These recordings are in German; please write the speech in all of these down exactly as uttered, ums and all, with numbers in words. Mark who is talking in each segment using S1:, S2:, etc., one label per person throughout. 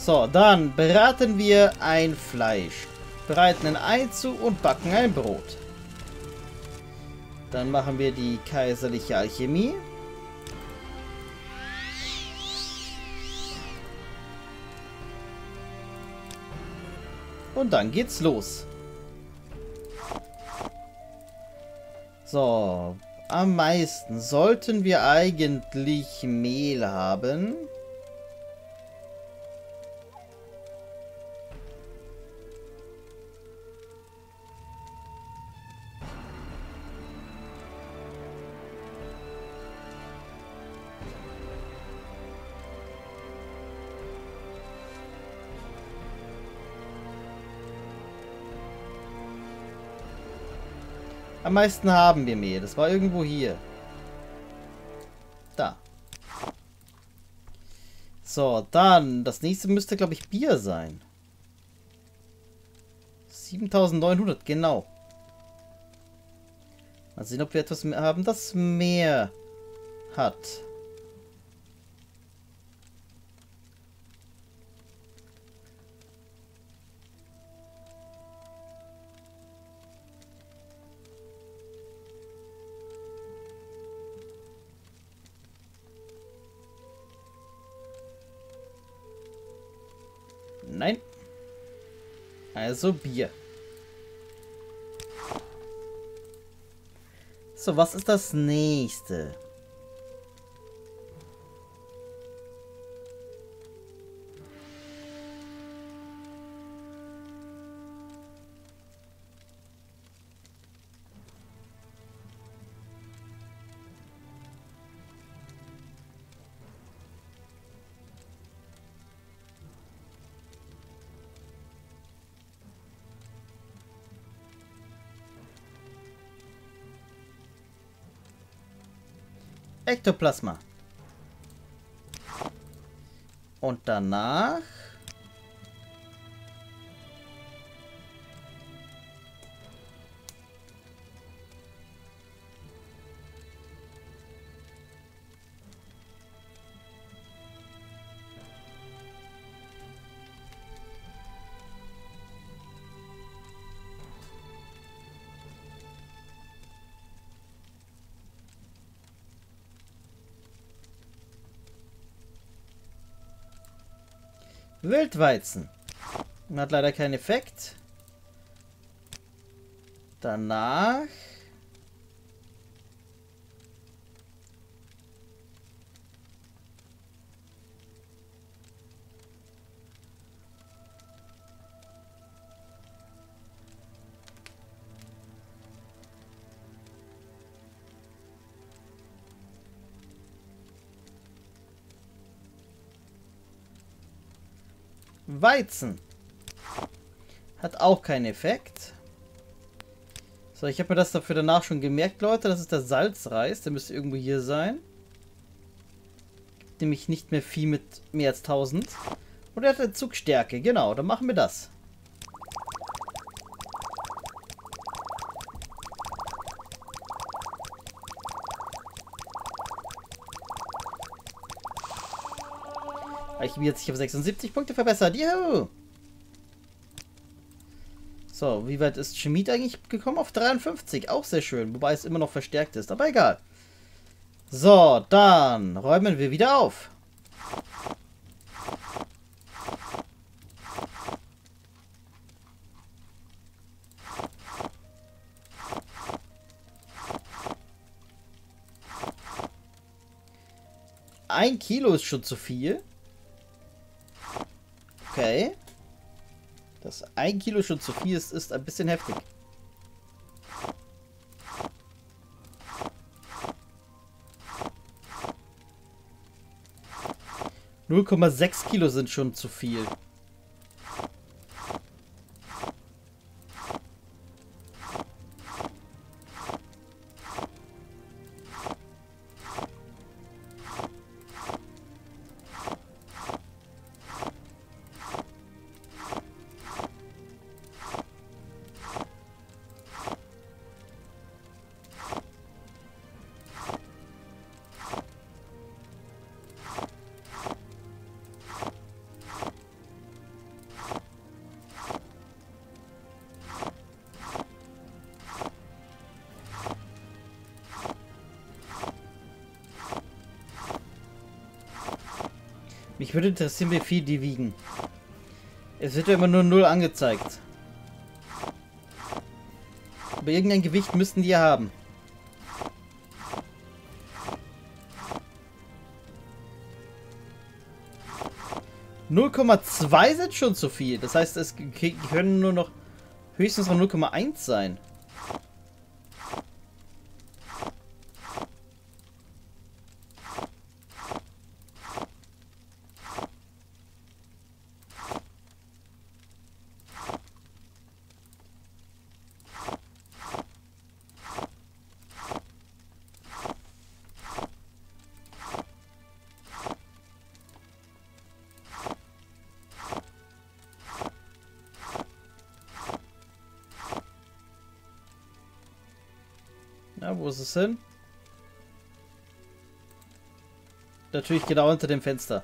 S1: So, dann braten wir ein Fleisch, bereiten ein Ei zu und backen ein Brot. Dann machen wir die kaiserliche Alchemie. Und dann geht's los. So, am meisten sollten wir eigentlich Mehl haben. Am meisten haben wir Mehl. Das war irgendwo hier. Da. So, dann. Das nächste müsste, glaube ich, Bier sein. siebentausendneunhundert, genau. Mal sehen, ob wir etwas mehr haben, das mehr hat. Nein. Also Bier. So, was ist das nächste? Ektoplasma. Und danach... Wildweizen. Hat leider keinen Effekt. Danach... Weizen. Hat auch keinen Effekt. So, ich habe mir das dafür danach schon gemerkt, Leute. Das ist der Salzreis. Der müsste irgendwo hier sein. Gibt nämlich nicht mehr viel mit mehr als tausend. Und er hat eine Zugstärke. Genau, dann machen wir das. Ich bin jetzt auf sechsundsiebzig Punkte verbessert. Juhu! So, wie weit ist Schmied eigentlich gekommen? Auf dreiundfünfzig. Auch sehr schön. Wobei es immer noch verstärkt ist. Aber egal. So, dann räumen wir wieder auf. Ein Kilo ist schon zu viel. Okay. Dass ein Kilo schon zu viel ist, ist ein bisschen heftig. null Komma sechs Kilo sind schon zu viel. Mich würde interessieren, wie viel die wiegen. Es wird ja immer nur null angezeigt. Aber irgendein Gewicht müssten die ja haben. null Komma zwei sind schon zu viel. Das heißt, es können nur noch höchstens noch null Komma eins sein. Na, wo ist es hin? Natürlich genau unter dem Fenster.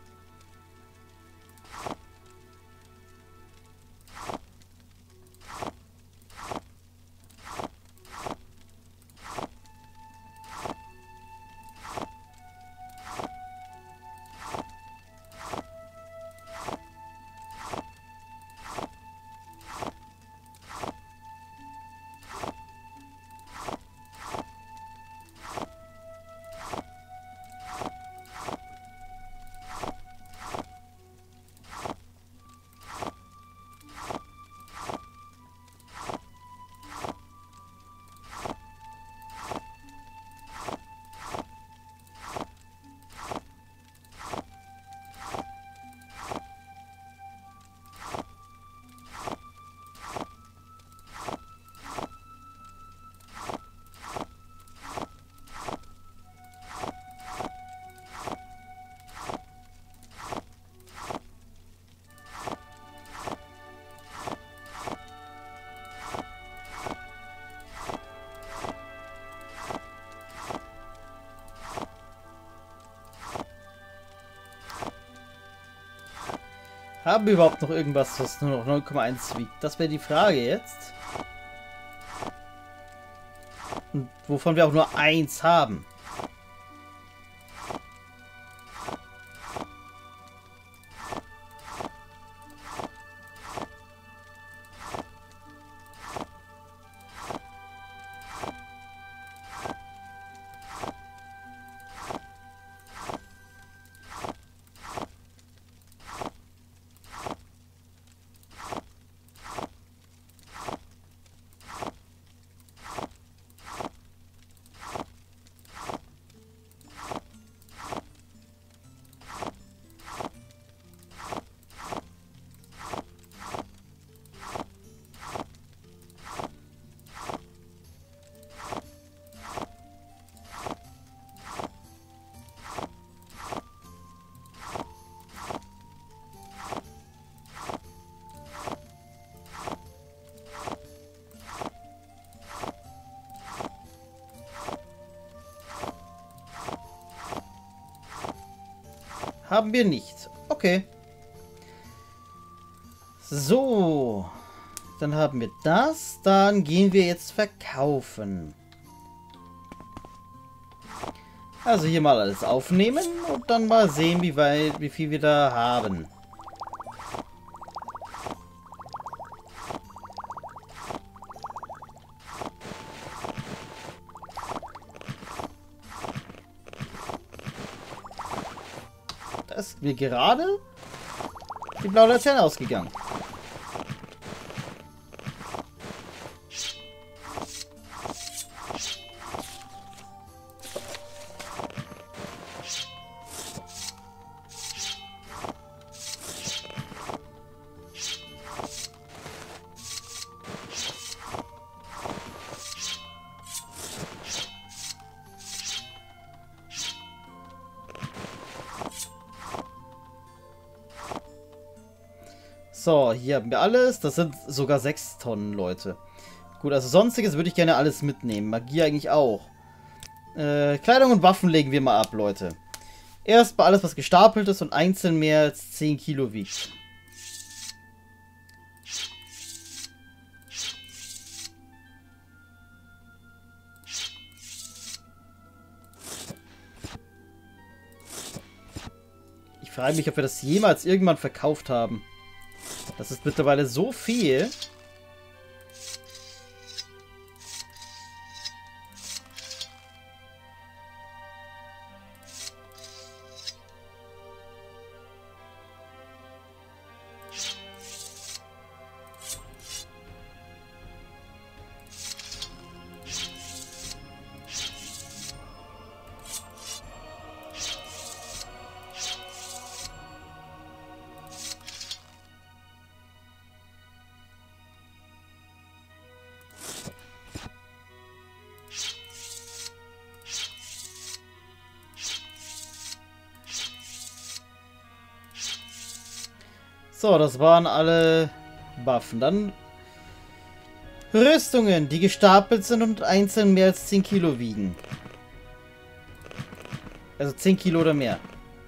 S1: Haben wir überhaupt noch irgendwas, was nur noch null Komma eins wiegt? Das wäre die Frage jetzt. Und wovon wir auch nur eins haben. Haben wir nicht. Okay. So. Dann haben wir das. Dann gehen wir jetzt verkaufen. Also hier mal alles aufnehmen und dann mal sehen, wie weit, wie viel wir da haben. Da ist mir gerade die blaue Laterne ausgegangen. So, hier haben wir alles. Das sind sogar sechs Tonnen, Leute. Gut, also sonstiges würde ich gerne alles mitnehmen. Magie eigentlich auch. Äh, Kleidung und Waffen legen wir mal ab, Leute. Erstmal alles, was gestapelt ist und einzeln mehr als zehn Kilo wiegt. Ich frage mich, ob wir das jemals irgendwann verkauft haben. Das ist mittlerweile so viel. So, das waren alle Waffen. Dann Rüstungen, die gestapelt sind und einzeln mehr als zehn Kilo wiegen. Also zehn Kilo oder mehr.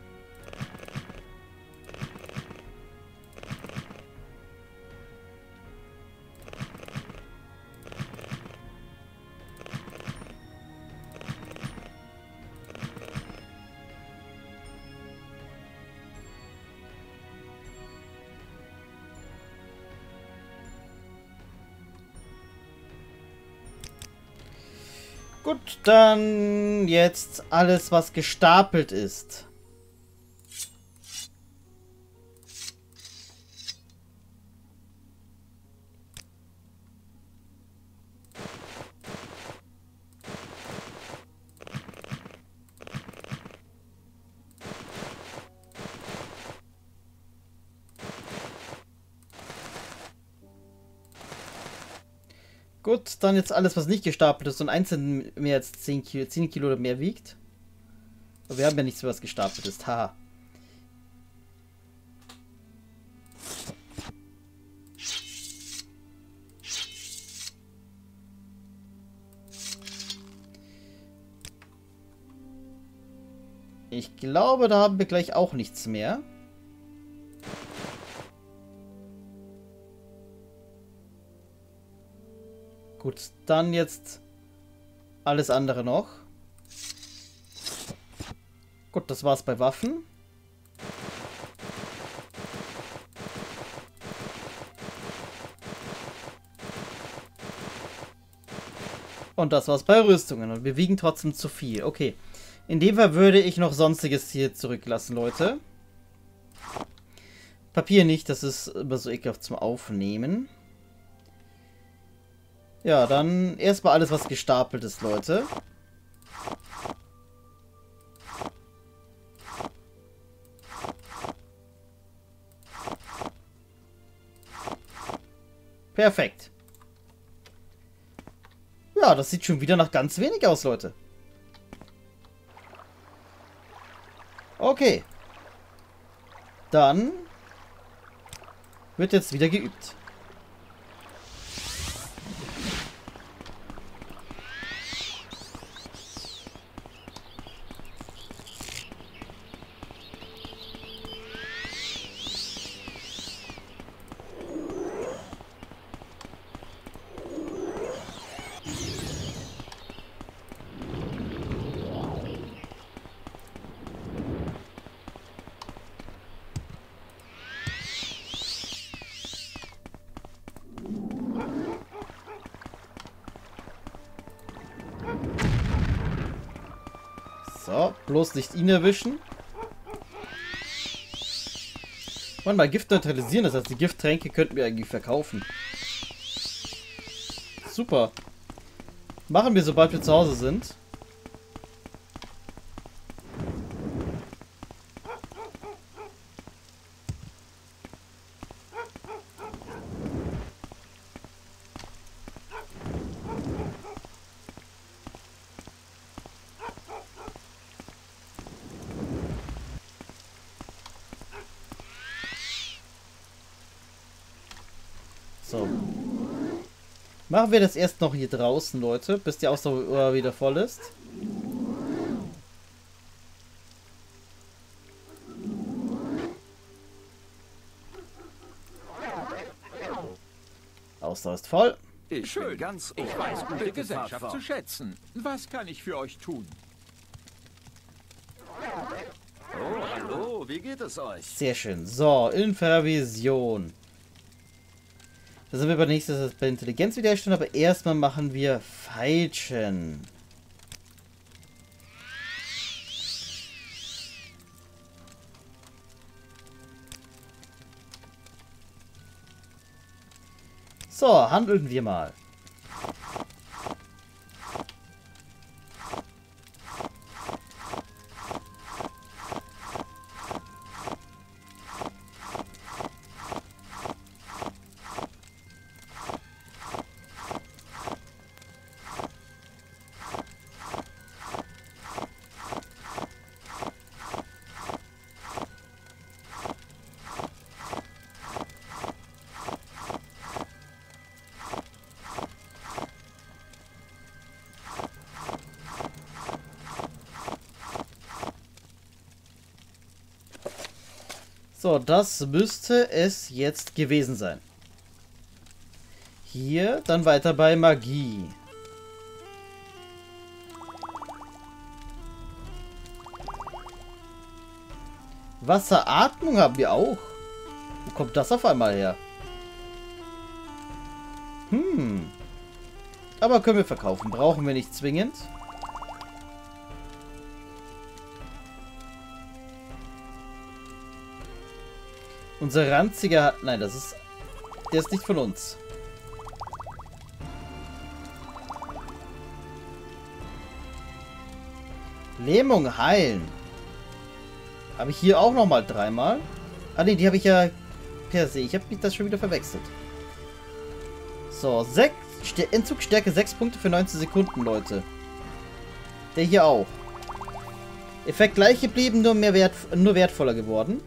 S1: Gut, dann jetzt alles, was gestapelt ist. Gut, dann jetzt alles, was nicht gestapelt ist und einzeln mehr als zehn Kilo, zehn Kilo oder mehr wiegt. Aber wir haben ja nichts, was gestapelt ist. Haha. Ich glaube, da haben wir gleich auch nichts mehr. Gut, dann jetzt alles andere noch. Gut, das war's bei Waffen. Und das war's bei Rüstungen. Und wir wiegen trotzdem zu viel. Okay. In dem Fall würde ich noch Sonstiges hier zurücklassen, Leute. Papier nicht, das ist immer so ekelhaft zum Aufnehmen. Ja, dann erstmal alles, was gestapelt ist, Leute. Perfekt. Ja, das sieht schon wieder nach ganz wenig aus, Leute. Okay. Dann wird jetzt wieder geübt. So, bloß nicht ihn erwischen. Mann, mal Gift neutralisieren, das heißt, die Gifttränke könnten wir eigentlich verkaufen. Super. Machen wir, sobald wir zu Hause sind. So. Machen wir das erst noch hier draußen, Leute, bis die Ausdauer wieder voll ist. Ausdauer ist voll.
S2: Ich Schön. Bin ganz ich weiß gute Gesellschaft zu schätzen. Was kann ich für euch tun? Oh, hallo. wie geht es euch?
S1: Sehr schön. So, Infravision. Da sind wir bei nächstes bei Intelligenz wiederherstellen, aber erstmal machen wir Feilschen. So, handeln wir mal. So, das müsste es jetzt gewesen sein. Hier, dann weiter bei Magie. Wasseratmung haben wir auch. Wo kommt das auf einmal her? Hm. Aber können wir verkaufen. Brauchen wir nicht zwingend. Unser ranziger... Nein, das ist... Der ist nicht von uns. Lähmung heilen. Habe ich hier auch nochmal dreimal? Ah ne, die habe ich ja per se. Ich habe mich das schon wieder verwechselt. So, sechs... Entzugsstärke sechs Punkte für neunzehn Sekunden, Leute. Der hier auch. Effekt gleich geblieben, nur mehr wert, nur wertvoller geworden.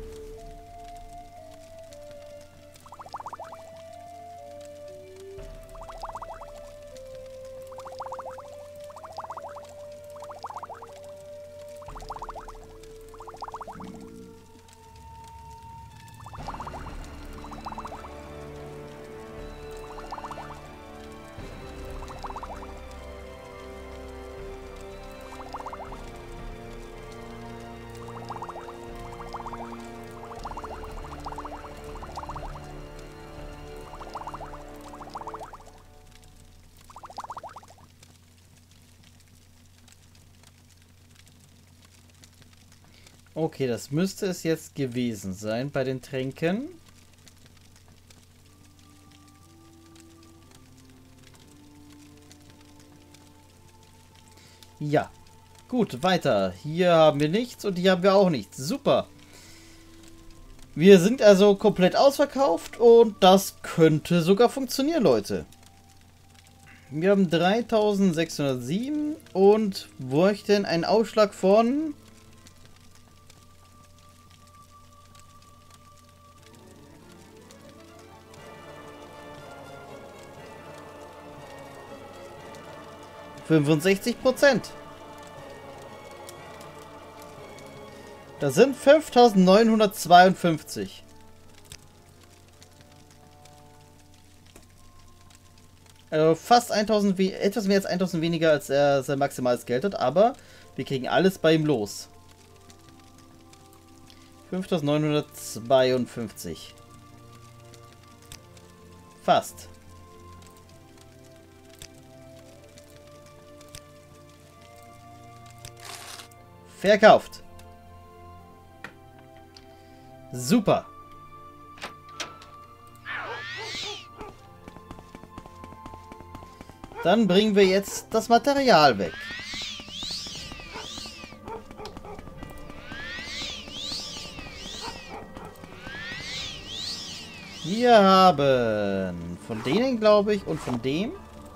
S1: Okay, das müsste es jetzt gewesen sein bei den Tränken. Ja. Gut, weiter. Hier haben wir nichts und hier haben wir auch nichts. Super. Wir sind also komplett ausverkauft und das könnte sogar funktionieren, Leute. Wir haben dreitausendsechshundertsieben und bräuchten einen Ausschlag von... fünfundsechzig Prozent. Das sind fünftausendneunhundertzweiundfünfzig. Also fast eintausend, etwas mehr als eintausend weniger, als er sein maximales Geld hat, aber wir kriegen alles bei ihm los. fünftausendneunhundertzweiundfünfzig. Fast. Verkauft. Super. Dann bringen wir jetzt das Material weg. Wir haben von denen, glaube ich, und von dem.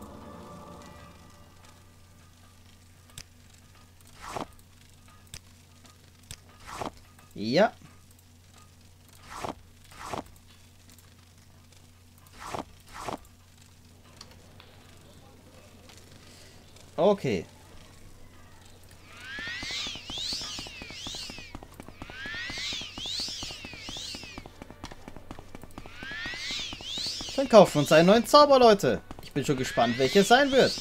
S1: Ja. Okay. Dann kaufen wir uns einen neuen Zauber, Leute. Ich bin schon gespannt, welches sein wird.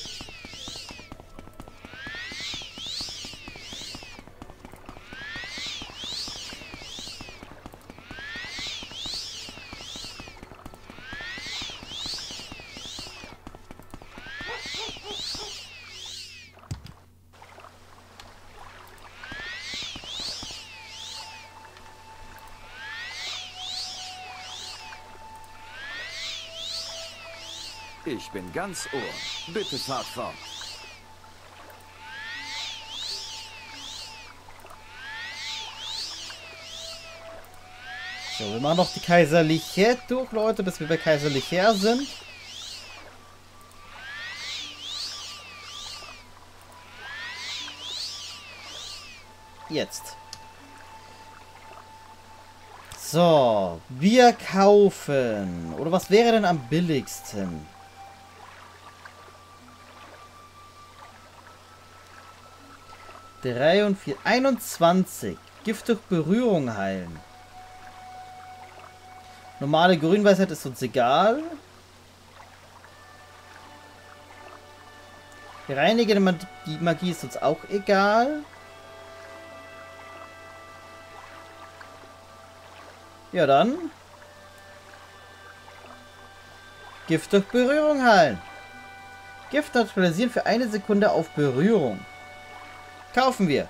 S2: Ich bin ganz Ohr. Bitte fahrt fort.
S1: So, wir machen noch die kaiserliche durch, Leute, bis wir bei kaiserlich her sind. Jetzt. So, wir kaufen. Oder was wäre denn am billigsten? drei und vier. einundzwanzig. Gift durch Berührung heilen. Normale Grünweisheit ist uns egal. Reinigende Magie, Magie ist uns auch egal. Ja dann. Gift durch Berührung heilen. Gift neutralisieren für eine Sekunde auf Berührung. Kaufen wir.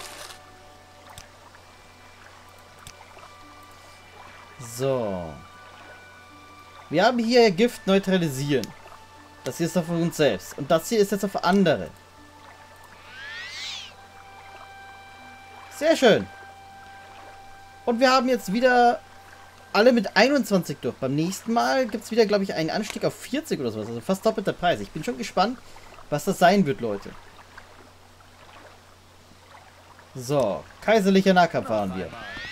S1: So. Wir haben hier Gift neutralisieren. Das hier ist auf uns selbst. Und das hier ist jetzt auf andere. Sehr schön. Und wir haben jetzt wieder alle mit einundzwanzig durch. Beim nächsten Mal gibt es wieder, glaube ich, einen Anstieg auf vierzig oder sowas. Also fast doppelter Preis. Ich bin schon gespannt, was das sein wird, Leute. So. Kaiserlicher Nahkampf fahren wir.